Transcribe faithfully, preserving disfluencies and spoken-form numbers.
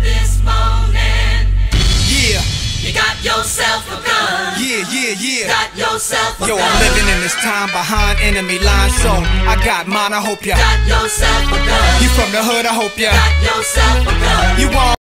this morning. Yeah. You got yourself a gun. Yeah, yeah, yeah. Got yourself a Yo, gun. I'm living in this time behind enemy lines, so I got mine, I hope ya. Got yourself a gun. You from the hood, I hope ya. Got yourself a gun. You want